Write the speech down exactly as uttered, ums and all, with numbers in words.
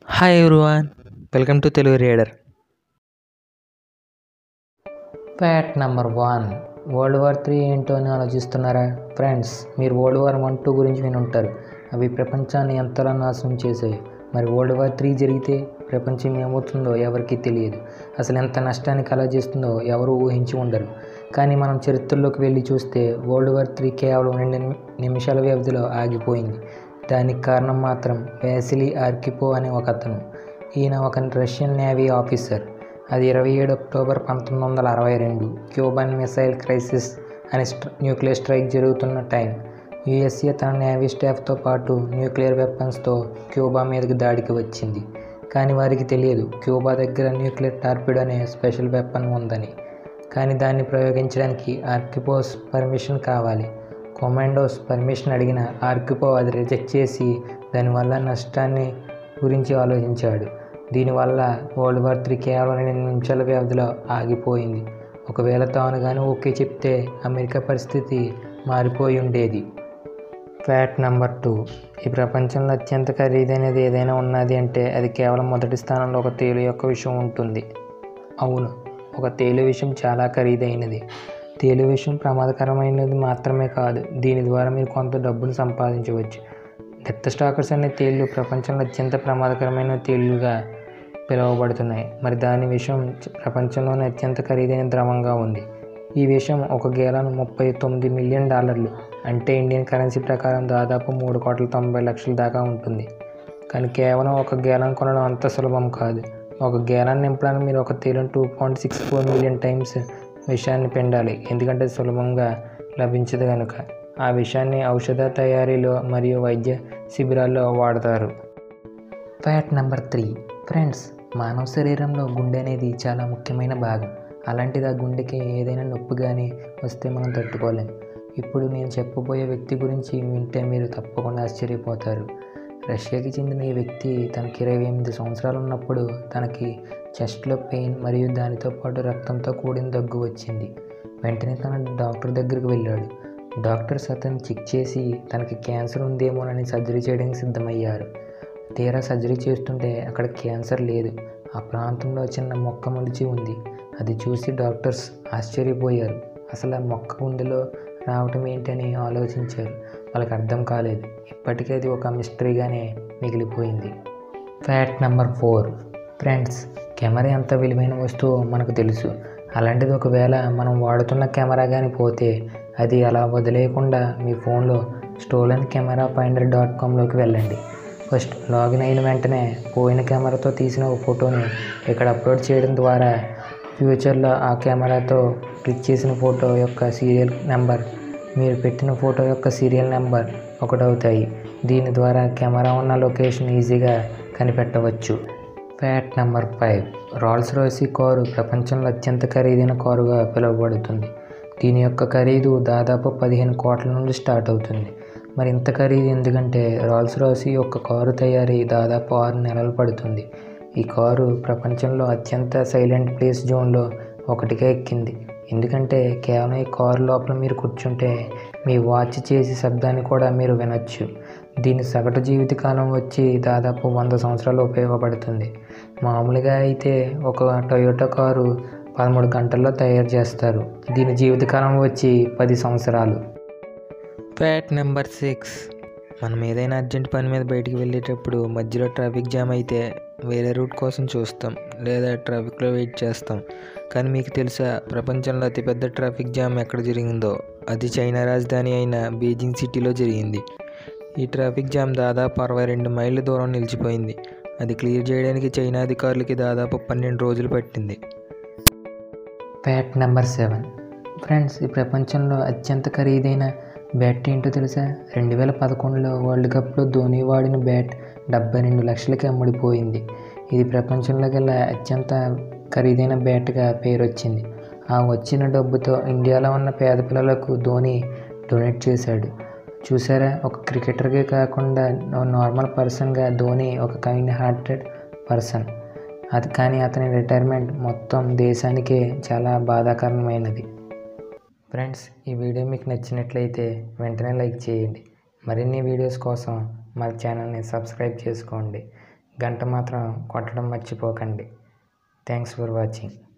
Hi everyone, welcome to Telugu reader. Fact number one. World war three ఏంటో అని ఆలోచిస్తున్నారా? Friends, మీరు వరల్డ్ వార్ వన్ టూ గురించి విని ఉంటారు. అవి ప్రపంచాన్ని ఎంతలా నాశనం చేశాయి. మరి వరల్డ్ వార్ త్రీ జరిగితే ప్రపంచం ఏమవుతుందో ఎవరికీ తెలియదు. అసలు ఎంత నష్టాన్ని కలగజేస్తుందో ఎవరు ఊహించి ఉండరు. కానీ మనం చరిత్రలోకి వెళ్ళి చూస్తే వరల్డ్ వార్ త్రీ కేవలం రెండు నిమిషాల వ్యవధిలో ఆగిపోయింది. దానికి కారణం మాత్రం వాసిలీ ఆర్కిపో అనే ఒక అతను. ఈయన ఒక రష్యన్ నేవీ ఆఫీసర్. అది ఇరవై ఏడు అక్టోబర్ పంతొమ్మిది వందల అరవై రెండు క్యూబాన్ మిసైల్ క్రైసిస్ అనే న్యూక్లియర్ స్ట్రైక్ జరుగుతున్న టైం. యుఎస్ఏ తన నేవీ స్టాఫ్తో పాటు న్యూక్లియర్ వెపన్స్తో క్యూబా మీదకి దాడికి వచ్చింది. కానీ వారికి తెలియదు క్యూబా దగ్గర న్యూక్లియర్ టార్పిడో అనే స్పెషల్ వెపన్ ఉందని. కానీ దాన్ని ప్రయోగించడానికి ఆర్కిపోస్ పర్మిషన్ కావాలి. కమాండోస్ పర్మిషన్ అడిగిన ఆర్కిపో అది రిజెక్ట్ చేసి దానివల్ల నష్టాన్ని గురించి ఆలోచించాడు. దీనివల్ల వరల్డ్ వార్ త్రీ కేవలం రెండు నిమిషాల వ్యవధిలో ఆగిపోయింది. ఒకవేళ తాను కానీ ఓకే చెప్తే అమెరికా పరిస్థితి మారిపోయి ఉండేది. Fact number two. ఈ ప్రపంచంలో అత్యంత ఖరీదైనది ఏదైనా ఉన్నది అంటే అది కేవలం మొదటి స్థానంలో ఒక తేలు యొక్క విషయం ఉంటుంది. అవును, ఒక తేలు విషయం చాలా ఖరీదైనది. తేలు విషయం ప్రమాదకరమైనది మాత్రమే కాదు, దీని ద్వారా మీరు కొంత డబ్బును సంపాదించవచ్చు. డెత్ స్టాకర్స్ అనే తేళ్లు ప్రపంచంలో అత్యంత ప్రమాదకరమైన తేళ్లుగా పిలువబడుతున్నాయి. మరి దాని విషయం ప్రపంచంలోనే అత్యంత ఖరీదైన ద్రవంగా ఉంది. ఈ విషయం ఒక గేలాన్ ముప్పై తొమ్మిది మిలియన్ డాలర్లు అంటే ఇండియన్ కరెన్సీ ప్రకారం దాదాపు మూడు కోట్ల తొంభై లక్షల దాకా ఉంటుంది. కానీ కేవలం ఒక గేలాన్ కొనడం అంత సులభం కాదు. ఒక గేలాన్ నింపడానికి మీరు ఒక తేలిన two point six four million times విషయాన్ని పిండాలి. ఎందుకంటే సులభంగా లభించదు కనుక. ఆ విషయాన్ని ఔషధ తయారీలో మరియు వైద్య శిబిరాల్లో వాడతారు. Fact number three. ఫ్రెండ్స్, మానవ శరీరంలో గుండె అనేది చాలా ముఖ్యమైన భాగం. అలాంటిది ఆ గుండెకి ఏదైనా నొప్పి కానీ వస్తే మనం తట్టుకోలేం. ఇప్పుడు నేను చెప్పబోయే వ్యక్తి గురించి వింటే మీరు తప్పకుండా ఆశ్చర్యపోతారు. రష్యాకి చెందిన ఈ వ్యక్తి తనకి ఇరవై ఎనిమిది సంవత్సరాలు ఉన్నప్పుడు తనకి చెస్ట్లో పెయిన్ మరియు దానితో పాటు రక్తంతో కూడిన దగ్గు వచ్చింది. వెంటనే తన డాక్టర్ దగ్గరికి వెళ్ళాడు. డాక్టర్స్ అతన్ని చెక్ చేసి తనకి క్యాన్సర్ ఉందేమోనని సర్జరీ చేయడానికి సిద్ధమయ్యారు. తీరా సర్జరీ చేస్తుంటే అక్కడ క్యాన్సర్ లేదు, ఆ ప్రాంతంలో చిన్న మొక్క మొలిచి ఉంది. అది చూసి డాక్టర్స్ ఆశ్చర్యపోయారు. అసలు ఆ మొక్క గుండెలో రావటం ఏంటని ఆలోచించారు. వాళ్ళకి అర్థం కాలేదు. ఇప్పటికీ అది ఒక మిస్టరీగానే మిగిలిపోయింది. Fact number four. Friends, camera ఎంత విలువైన వస్తువో మనకు తెలుసు. అలాంటిది ఒకవేళ మనం వాడుతున్న కెమెరా కానీ పోతే అది అలా వదిలేయకుండా మీ ఫోన్లో స్టోలన్ కెమెరా ఫైండర్ డాట్ కామ్లోకి వెళ్ళండి. ఫస్ట్ లాగిన్ అయిన వెంటనే పోయిన కెమెరాతో తీసిన ఒక ఫోటోని ఇక్కడ అప్లోడ్ చేయడం ద్వారా ఫ్యూచర్లో ఆ కెమెరాతో క్లిక్ చేసిన ఫోటో యొక్క సీరియల్ నెంబర్ మీరు పెట్టిన ఫోటో యొక్క సీరియల్ నెంబర్ ఒకటవుతాయి. దీని ద్వారా కెమెరా ఉన్న లొకేషన్ ఈజీగా కనిపెట్టవచ్చు. Fact number five. Rolls Royce car ప్రపంచంలో అత్యంత ఖరీదైన కారుగా పిలువబడుతుంది. దీని యొక్క ఖరీదు దాదాపు పదిహేను కోట్ల నుండి స్టార్ట్ అవుతుంది. మరి ఇంత ఖరీదు ఎందుకంటే రోల్స్ రాయ్స్ యొక్క కారు తయారీ దాదాపు ఆరు నెలలు పడుతుంది. ఈ కారు ప్రపంచంలో అత్యంత సైలెంట్ ప్లేస్ జోన్లో ఒకటిగా ఎక్కింది. ఎందుకంటే కేవలం ఈ కారు లోపల మీరు కూర్చుంటే మీ వాచ్ చేసే శబ్దాన్ని కూడా మీరు వినొచ్చు. దీని సగటు జీవితకాలం వచ్చి దాదాపు వంద సంవత్సరాలు ఉపయోగపడుతుంది. మామూలుగా అయితే ఒక టొయోటా కారు పదమూడు గంటల్లో తయారు చేస్తారు. దీని జీవితకాలం వచ్చి పది సంవత్సరాలు. Fact number six. మనం ఏదైనా అర్జెంట్ పని మీద బయటికి వెళ్ళేటప్పుడు మధ్యలో ట్రాఫిక్ జామ్ అయితే వేరే రూట్ కోసం చూస్తాం లేదా ట్రాఫిక్లో వెయిట్ చేస్తాం. కానీ మీకు తెలుసా ప్రపంచంలో అతిపెద్ద ట్రాఫిక్ జామ్ ఎక్కడ జరిగిందో? అది చైనా రాజధాని అయిన బీజింగ్ సిటీలో జరిగింది. ఈ ట్రాఫిక్ జామ్ దాదాపు అరవై రెండు మైళ్ళ దూరం నిలిచిపోయింది. అది క్లియర్ చేయడానికి చైనా అధికారులకి దాదాపు పన్నెండు రోజులు పట్టింది. Fact number seven. ఫ్రెండ్స్, ఈ ప్రపంచంలో అత్యంత ఖరీదైన బ్యాట్ ఏంటో తెలుసా? రెండు వేల పదకొండులో వరల్డ్ కప్లో ధోని వాడిన బ్యాట్ డెబ్బై రెండు లక్షలకి అమ్ముడిపోయింది. ఇది ప్రపంచంలో గల అత్యంత ఖరీదైన బ్యాట్గా పేరు వచ్చింది. ఆ వచ్చిన డబ్బుతో ఇండియాలో ఉన్న పేద పిల్లలకు ధోని డొనేట్ చేశాడు. చూసారా, ఒక క్రికెటర్గా కాకుండా నార్మల్ పర్సన్గా ధోని ఒక కైండ్ హార్టెడ్ పర్సన్. అది కానీ అతని రిటైర్మెంట్ మొత్తం దేశానికే చాలా బాధాకరమైనది. ఫ్రెండ్స్, ఈ వీడియో మీకు నచ్చినట్లయితే వెంటనే లైక్ చేయండి. మరిన్ని వీడియోస్ కోసం మా ఛానల్ని సబ్స్క్రైబ్ చేసుకోండి. గంట మాత్రం కొట్టడం మర్చిపోకండి. Thanks for watching.